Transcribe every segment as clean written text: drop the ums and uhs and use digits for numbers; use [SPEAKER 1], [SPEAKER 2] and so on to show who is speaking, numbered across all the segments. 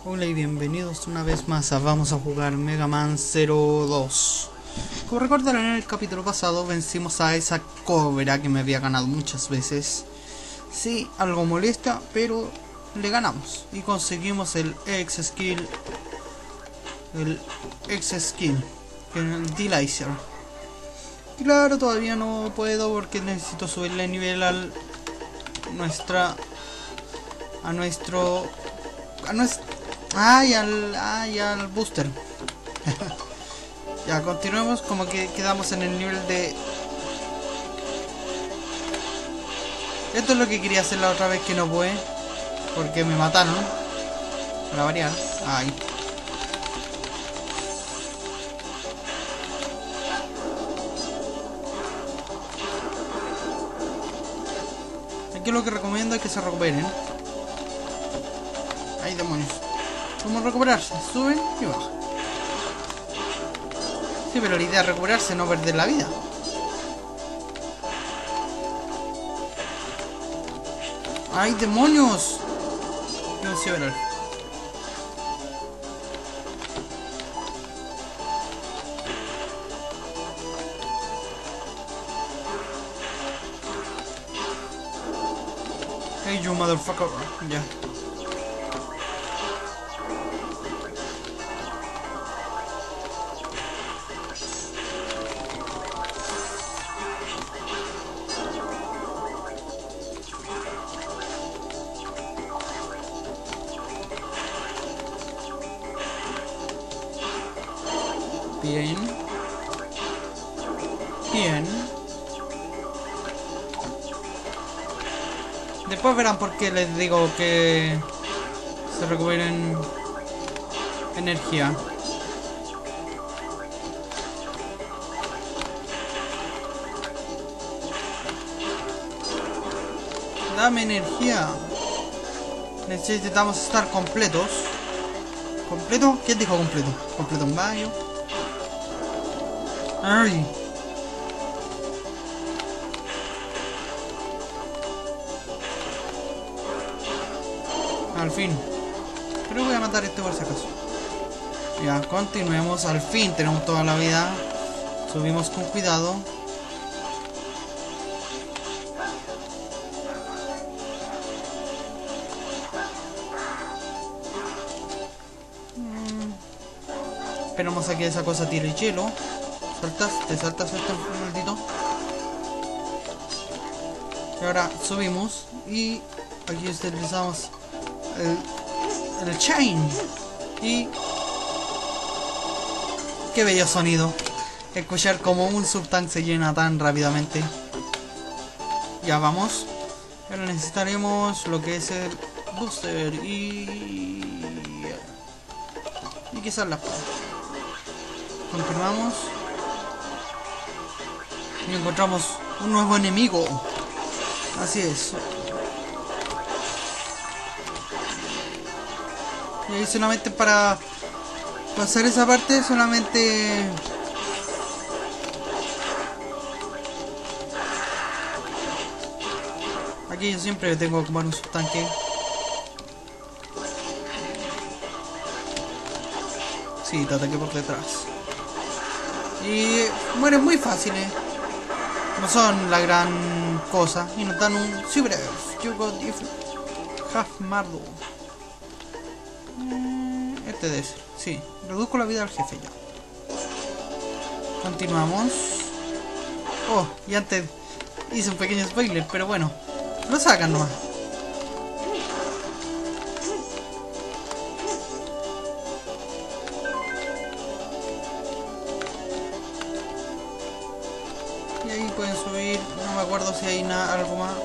[SPEAKER 1] Hola y bienvenidos una vez más a Vamos a jugar Mega Man 02. Como recordarán, en el capítulo pasado vencimos a esa cobra que me había ganado muchas veces. Sí, algo molesta, pero le ganamos y conseguimos el X-Skill. El X-Skill, el D-Laser. Claro, todavía no puedo porque necesito subirle nivel al al booster. Ya, continuemos, como que quedamos en el nivel de... Esto es lo que quería hacer la otra vez que no pude, porque me mataron, para variar. Ay. Aquí lo que recomiendo es que se recuperen. Ay, demonios. ¿Cómo recuperarse? Suben y bajan. Sí, pero la idea es recuperarse, no perder la vida. ¡Ay, demonios! No sé, ver. Hey, you motherfucker. Ya. Bien. Bien. Después verán por qué les digo que se recuperen energía. Dame energía. Necesitamos estar completos. ¿Completo? ¿Quién dijo completo? Completo un baño. Ay. Al fin. Pero voy a matar a este por si acaso. Ya, continuemos. Al fin tenemos toda la vida. Subimos con cuidado. Esperamos a que esa cosa tire el hielo. Te saltas este maldito. Y ahora subimos y aquí utilizamos el chain. Y qué bello sonido escuchar como un subtank se llena tan rápidamente. Ya vamos. Ahora necesitaremos lo que es el booster y quizás la espada. Continuamos. Y encontramos un nuevo enemigo. Así es. Y ahí solamente para pasar esa parte, solamente... Aquí yo siempre tengo que ocupar un subtanque. Sí, te ataqué por detrás. Y mueren muy fáciles. No son la gran cosa. Y nos dan un super. You got if half mardo. Este de ese. Sí. Reduzco la vida al jefe ya. Continuamos. Oh, y antes hice un pequeño spoiler, pero bueno. Lo sacan nomás. Y ahí pueden subir, no me acuerdo si hay algo más.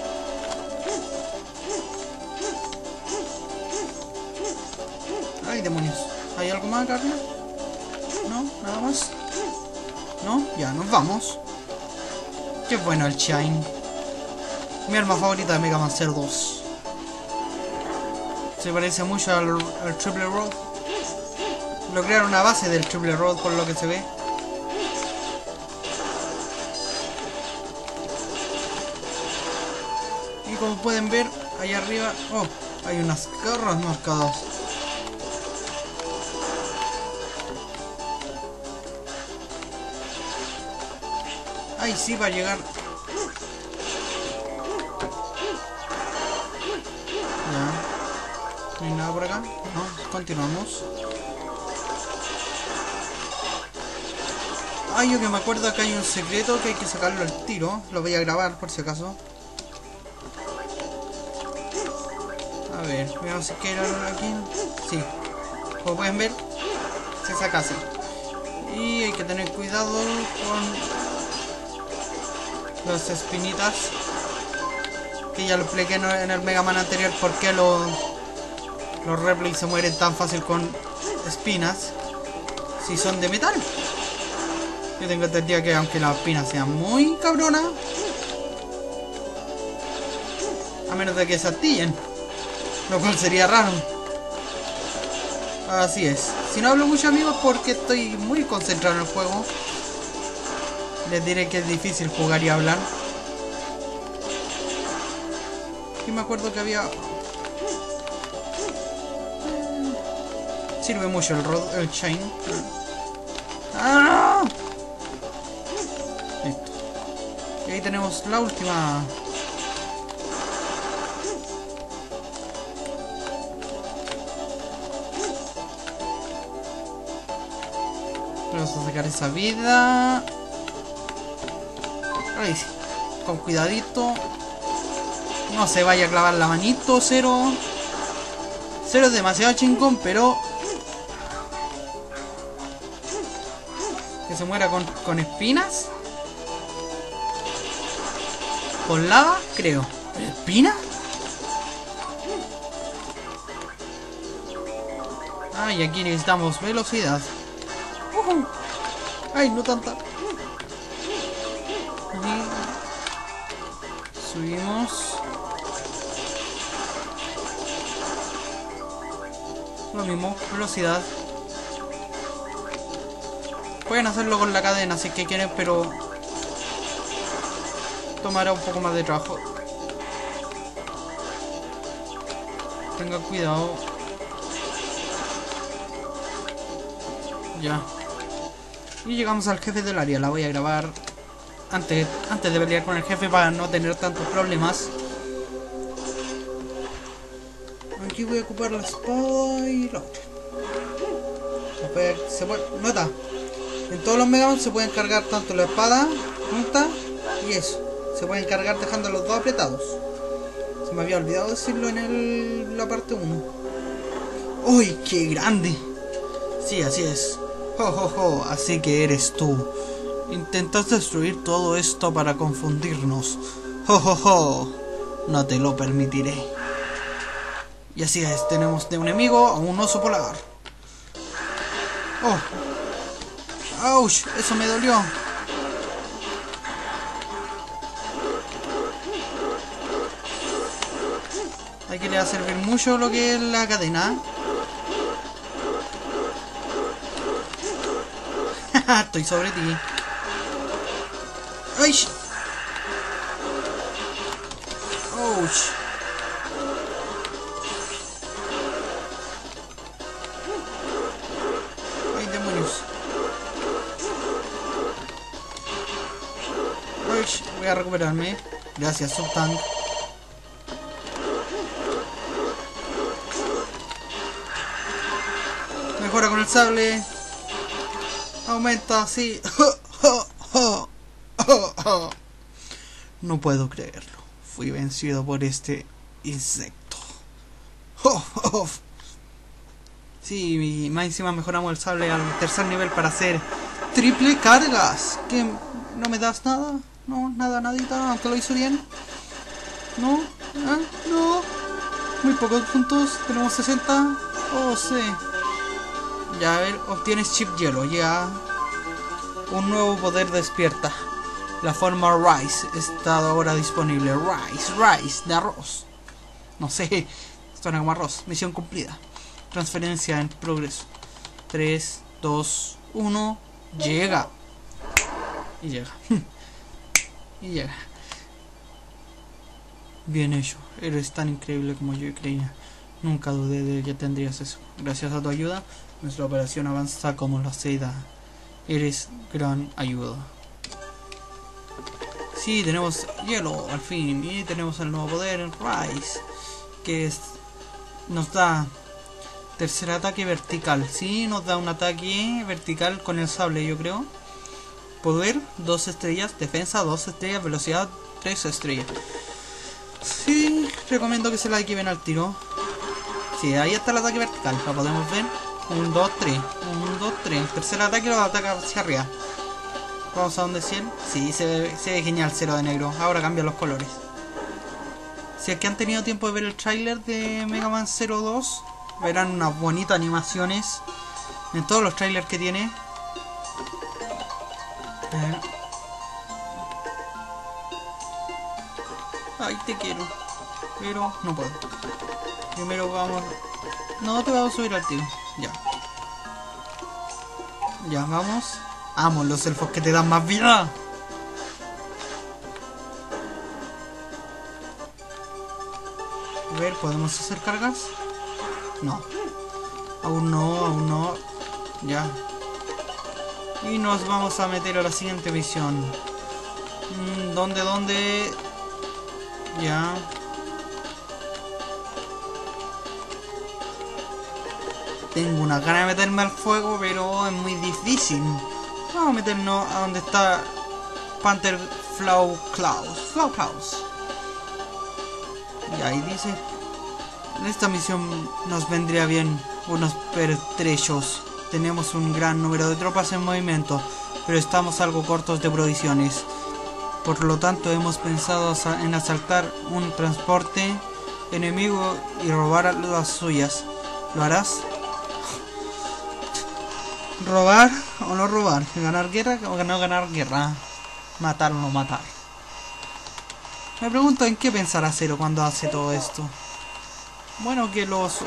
[SPEAKER 1] Ay, demonios. ¿Hay algo más, carne? ¿No? ¿Nada más? ¿No? Ya, nos vamos. Qué bueno el Shine. Mi arma favorita de Mega Man 02. Se parece mucho al Triple Road. Lo crearon a base del Triple Road por lo que se ve. Y como pueden ver, allá arriba... Oh, hay unas garras marcadas. Ay, sí, va a llegar. Ya. ¿No hay nada por acá? No, continuamos. Ay, yo que me acuerdo que hay un secreto que hay que sacarlo al tiro. Lo voy a grabar por si acaso. A ver, veamos si quiero aquí. Sí. Como pueden ver, se saca así. Y hay que tener cuidado con las espinitas. Que ya lo expliqué en el Mega Man anterior. Por qué los replays se mueren tan fácil con espinas. Si son de metal. Yo tengo entendido que aunque las espinas sean muy cabronas, a menos de que se astillen, lo cual sería raro. Así es. Si no hablo mucho, amigos, porque estoy muy concentrado en el juego, les diré que es difícil jugar y hablar. Y me acuerdo que había... Sirve mucho el chain. ¡Ah! Listo. Y ahí tenemos la última. Vamos a sacar esa vida. Ahí sí. Con cuidadito. No se vaya a clavar la manito. Cero. Cero es demasiado chingón, pero... que se muera con espinas. Con lava, creo. ¿Espina? Ah, y aquí necesitamos velocidad. Ay, no tanta. Y subimos. Lo mismo, velocidad. Pueden hacerlo con la cadena si es que quieren, pero tomará un poco más de trabajo. Tenga cuidado. Ya. Y llegamos al jefe del área. La voy a grabar antes de pelear con el jefe para no tener tantos problemas. Aquí voy a ocupar la espada y la otra. Nota. En todos los Mega Man se pueden cargar tanto la espada junta y eso. Se pueden cargar dejando los dos apretados. Se me había olvidado decirlo en la parte 1. ¡Uy, qué grande! Sí, así es. ¡Jo! Así que eres tú. Intentas destruir todo esto para confundirnos. ¡Jo! No te lo permitiré. Y así es, tenemos de un enemigo a un oso polar. ¡Oh! ¡Auch! Eso me dolió. Aquí le va a servir mucho lo que es la cadena. Estoy sobre ti. ¡Ay! ¡Ouch! ¡Ay, demonios! ¡Ay! Voy a recuperarme. Gracias, Subtank. Mejora con el sable. Aumenta, sí. No puedo creerlo. Fui vencido por este insecto. Sí, más encima mejoramos el sable al tercer nivel para hacer triple cargas. ¿Qué? ¿No me das nada? No, nada, nadita, aunque lo hizo bien. No, no. Muy pocos puntos, tenemos 60. Oh, sí. Ya, a ver, obtienes chip hielo, ya. Un nuevo poder despierta. La forma Rice está ahora disponible. Rice, de arroz. No sé, suena como arroz. Misión cumplida. Transferencia en progreso. 3, 2, 1. Llega. Y llega. Y llega. Bien hecho. Eres tan increíble como yo creía. Nunca dudé de que tendrías eso. Gracias a tu ayuda, nuestra operación avanza como la seda. Eres gran ayuda. Sí, tenemos hielo al fin. Y tenemos el nuevo poder, Rise. Que nos da tercer ataque vertical. Sí, nos da un ataque vertical con el sable, yo creo. Poder, 2 estrellas. Defensa, 2 estrellas. Velocidad, 3 estrellas. Sí, recomiendo que se la equipen al tiro. Sí, ahí está el ataque vertical. Lo podemos ver. 1, 2, 3. 1, 2, 3. El tercer ataque lo ataca hacia arriba. Vamos a donde 100. Sí, se ve genial cero de negro. Ahora cambian los colores. Si es que han tenido tiempo de ver el tráiler de Mega Man 02, verán unas bonitas animaciones en todos los trailers que tiene. Ay, te quiero. Pero no puedo. Primero vamos... No, te vamos a subir al tiro. Ya. Ya, vamos. Amo los elfos que te dan más vida. A ver, ¿podemos hacer cargas? No. Aún no, aún no. Ya. Y nos vamos a meter a la siguiente misión. ¿Dónde? Ya. Tengo una gana de meterme al fuego, pero es muy difícil. Vamos a meternos a donde está Panther Flow Claus. Y ahí dice: en esta misión nos vendría bien unos pertrechos. Tenemos un gran número de tropas en movimiento, pero estamos algo cortos de provisiones. Por lo tanto, hemos pensado en asaltar un transporte enemigo y robar las suyas. ¿Lo harás? ¿Robar o no robar? ¿Ganar guerra o no ganar guerra? ¿Matar o no matar? Me pregunto en qué pensará Zero cuando hace todo esto. Bueno, que los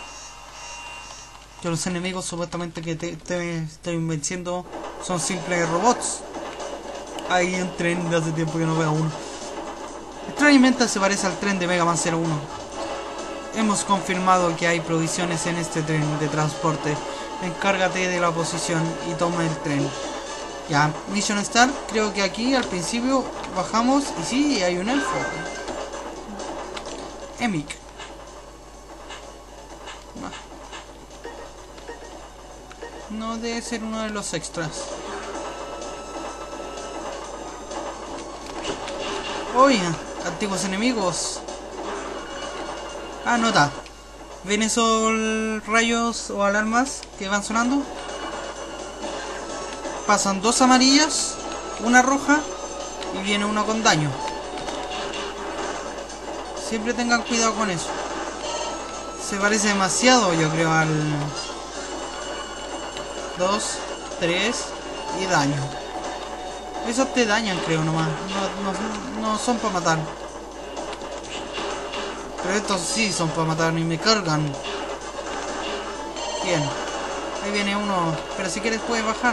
[SPEAKER 1] enemigos supuestamente que te estoy venciendo son simples robots. Hay un tren de hace tiempo que no veo uno. Extrañamente se parece al tren de Mega Man 01. Hemos confirmado que hay provisiones en este tren de transporte. Encárgate de la posición y toma el tren. Ya, Mission Start. Creo que aquí al principio bajamos y sí, hay un elfo. Emic. No debe ser uno de los extras. Oye, antiguos enemigos. Ah, nota. ¿Ven esos rayos o alarmas que van sonando? Pasan 2 amarillas, una roja y viene una con daño. Siempre tengan cuidado con eso. Se parece demasiado, yo creo, al 2, 3 y daño. Esos te dañan, creo, nomás. No son para matar. Pero estos sí son para matar y me cargan. Bien. Ahí viene uno. Pero si quieres puedes bajar.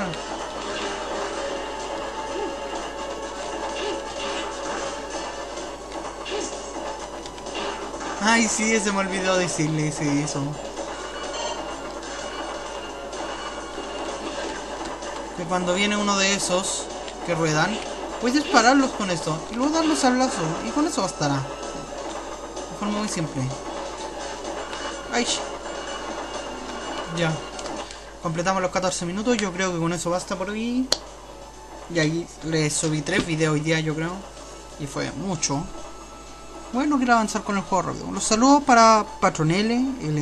[SPEAKER 1] Ay, sí, se me olvidó decirle eso. Que cuando viene uno de esos que ruedan, puedes dispararlos con esto y luego darlos al lazo y con eso bastará. De forma muy simple. Ay. Ya. Completamos los 14 minutos. Yo creo que con eso basta por hoy. Y ahí les subí 3 videos hoy día, yo creo. Y fue mucho. Bueno, quiero avanzar con el juego rápido. Los saludos para Patronele,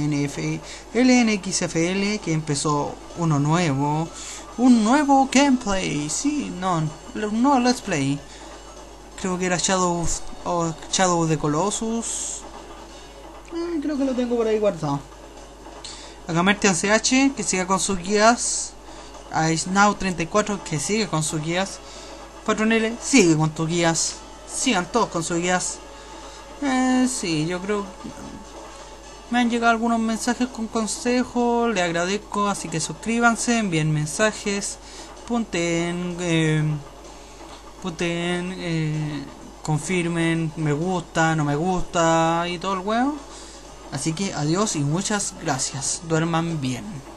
[SPEAKER 1] LNXFL, que empezó uno nuevo. Un nuevo gameplay. Sí, no let's play. Creo que era Shadow of the Colossus. Creo que lo tengo por ahí guardado. A Gamertian CH, que siga con sus guías. A Snow34, que sigue con sus guías. Patronele, sigue con tus guías. Sigan todos con sus guías. Sí, yo creo que me han llegado algunos mensajes con consejos, le agradezco, así que suscríbanse, envíen mensajes, punten, confirmen, me gusta, no me gusta y todo el huevo. Así que adiós y muchas gracias, duerman bien.